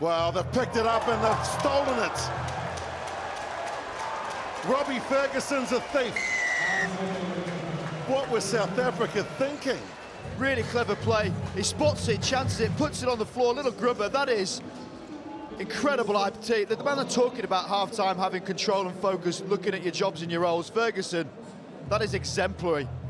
Well, they've picked it up and they've stolen it. Robbie Fergusson's a thief. What was South Africa thinking? Really clever play. He spots it, chances it, puts it on the floor. Little grubber, that is incredible. The man are talking about half-time, having control and focus, looking at your jobs and your roles. Fergusson, that is exemplary.